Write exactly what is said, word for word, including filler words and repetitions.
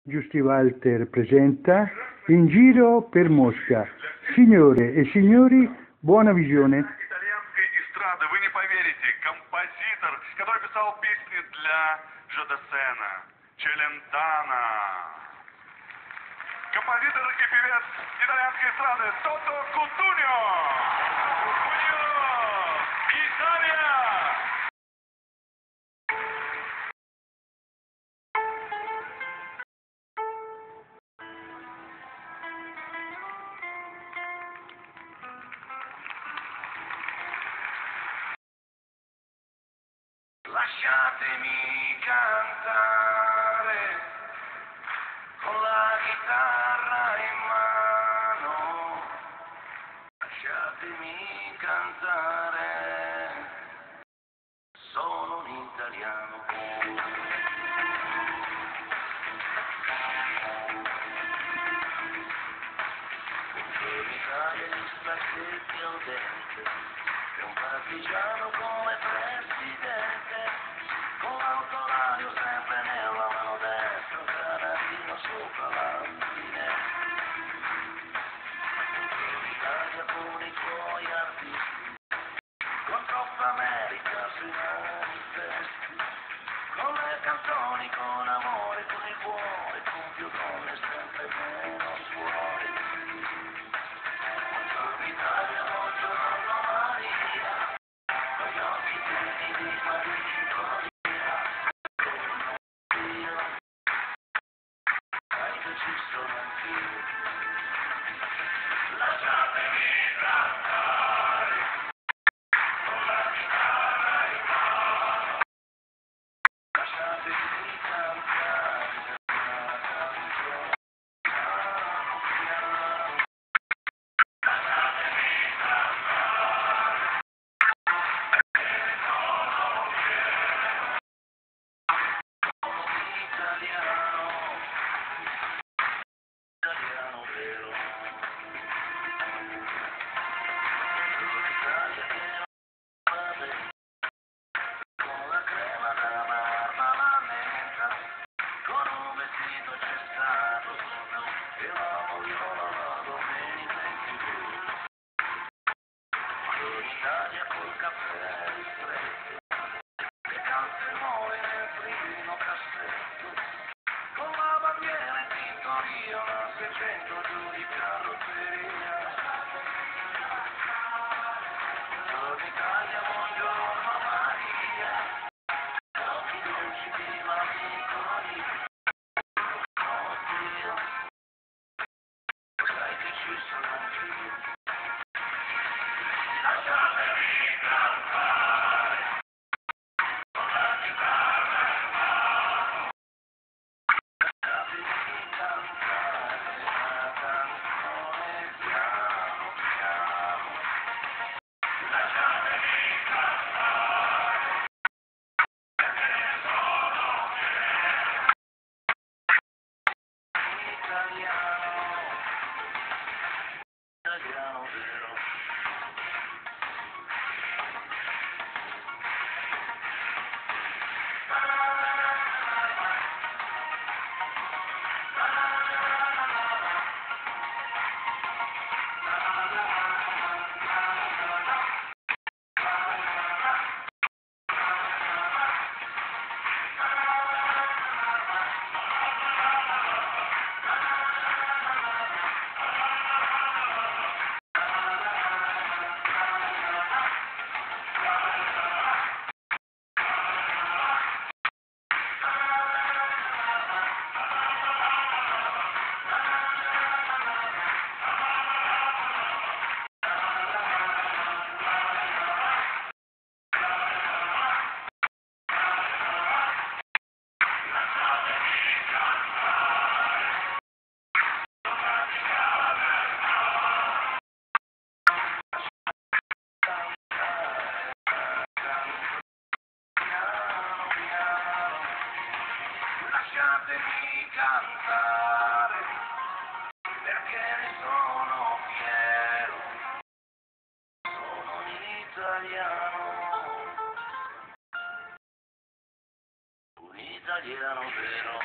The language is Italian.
Giusti Walter presenta In giro per Mosca. Signore e signori, buona visione. Итальянской эстрады, вы не поверите, композитор, который писал песни для Жодасена, Челентана. Композитор и певец итальянской эстрады Тото Кутуньо. Кутуньо! Италия! Lasciatemi cantare con la chitarra in mano, lasciatemi cantare, sono un italiano. In Italia gli spaghetti al dente, e un partigiano come presidente, con l'autoradio sempre nella mano destra, un granatino sopra la finestra. In Italia con i suoi artisti, con troppa America sui manifesti, con le canzoni, con amore, con il cuore, con più donne sempre meno suori. Buongiorno Italia, buongiorno Maria, con gli occhi pieni di malinconia, con io, sai che ci sono anch'io. Lasciatemi cantare con la chitarra in mano, lasciatemi cantare una canzone piano piano. Italia col caffè ristretto, le calze nuove nel primo cassetto, con la bandiera in tintoria, una seicento giù di carrozzeria. Buongiorno Italia, buongiorno Maria, occhi dolci di malinconia, oddio, sai che ci sono anch'io. Lasciatemi cantare con la chitarra in mano, lasciatemi cantare una canzone piano piano, lasciatemi cantare perché sono italiano, italiano vero. Lasciatemi cantare perché ne sono fiero, sono un italiano, un italiano vero.